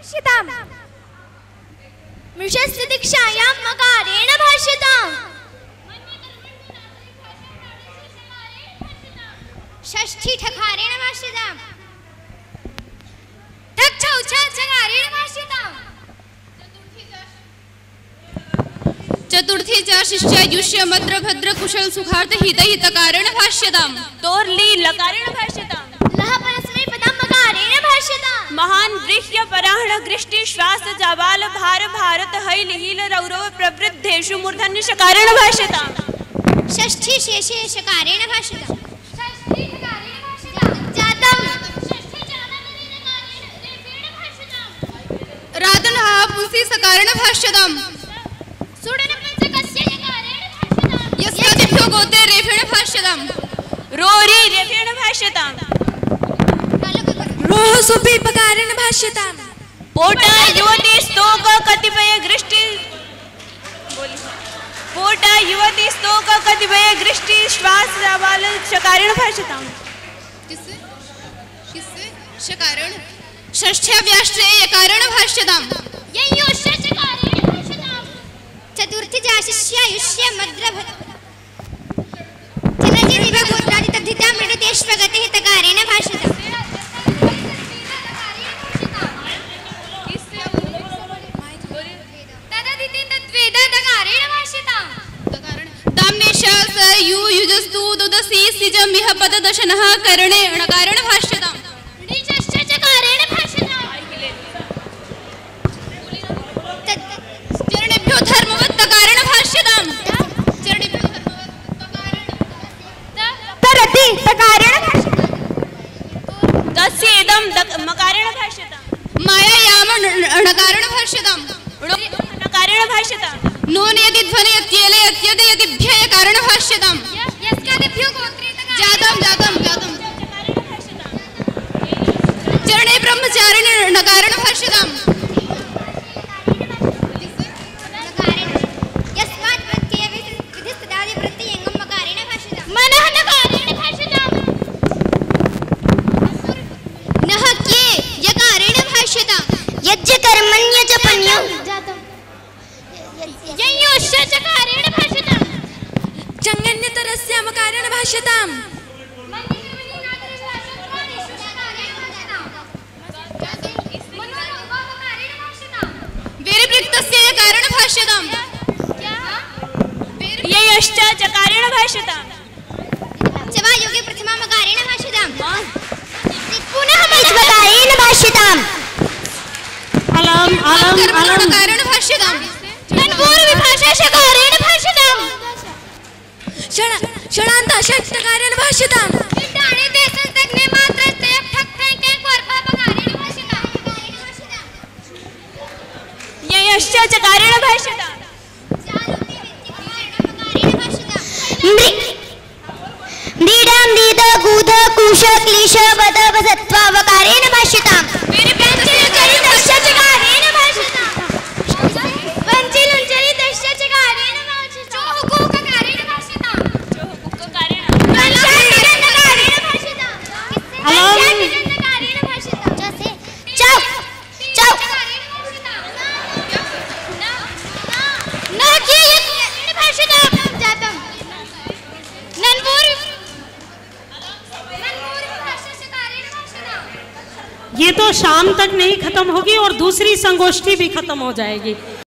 भाष्यताम् मृषस्य दीक्षायां मकारेण भाष्यताम् षष्ठी ठकारेण भाष्यताम् ठक्छौछाचकारेण भाष्यताम् चतुर्थी च शिष्य युष्य मद्र भद्र कुशल सुखार्थ हित हितकारेण भाष्यताम् तोर्ली लकारेण भाष्यताम् लह परस्मै पदं मकारेण भाष्यताम् महान गृह्य पराहण गृष्टि श्वास जाबाल भार भारत हैल हील रौरव प्रवृद्धेषु मूर्धन्य शकारेण भाष्यताम् षष्ठी शेषे शकारेण भाष्यताम् षष्ठी ठकारेण भाष्यताम् जातम् रातन पुंसी सकारेण भाष्यताम् यस्यादिभ्यो गोते रेफेण भाष्यताम् रोरी रेफेण भाष्यताम् रोह सुपि पकारेण भाष्यताम् पोटा युवती स्तोक कतिपय गृष्टि पोटा युवती स्तोक कतिपय गृष्टि श्वास जाबाल शकारेण भाष्यताम् किससे शकारेण षष्ठ्या व्याष्ट्रे यकारेण भाष्यताम् ययोश्च चकारेण भाष्यताम् चतुर्थी जाशिष्य युष्य मद्र चिरजिरिव गोत्रादि तद्धिता मृडतेष्वगते हितकारेण भाष्यताम् तददिति तद्वेद तकारेण भाष्यताम् दाम्नेशास यु युजस्तु दुदसी सिजमिह पददशनः करणे णकारेण भाष्यताम् ऋचश्च चकारेण भाष्यताम् चरणेभ्यो धर्मवत् तकारेण भाष्यताम् तरति तकारेण भाष्यताम् तस्य इदं मकारेण भाष्यताम् मायायाम णकारेण भाष्यताम् नकारेण भाष्यताम् नोन यदि ध्वनि यत्येले यत्यद यदि भ्ययकारेण भाष्यताम् यस्कादिभ्यो गोत्रे जातम् जातम् जातम् चरणे ब्रह्मचारिणे णकारेण भाष्यताम् यस्मात् प्रत्यये विधिस्तदादि प्रत्ययं मकारेण भाष्यताम् मनः नकारेण भाष्यताम् नः के यकारेण भाष्यताम् यज्ज कर्मण्य च पन्यौ जातम् ययोश्च चकारेण भाष्यताम् चङ्गन्यतरस्य मकारेण भाष्यताम् वेरिवृक्तस्य यकारेण भाष्यताम् ययश्च चकारेण भाष्यताम् चवायोगे प्रथमा मकारेण भाष्यताम् पुनः मकारेण भाष्यताम् अलम अलम अलम णकारेण भाष्यताम् पूर्वविभाषा शकारेण भाष्यताम् षडान्त षट्टकारेण भाष्यताम् विद्याणे ते संतग्ने मात्र ते ठक ठक के वर्पा मकारेण भाष्यताम् ययश्च चकारेण भाष्यताम् मृडां दीद गुद कुश क्लीश वद वसत्वा वकारेण भाष्यताम् पंचलुंचरि दश्य चकारेण भाष्यताम् चोहुको ककारेण भाष्यताम् नकारेण भाष्यताम् नकारेण भाष्यताम् जैसे चौ चौ न के भाष्यताम् जातम् ये तो शाम तक नहीं खत्म होगी और दूसरी संगोष्ठी भी खत्म हो जाएगी।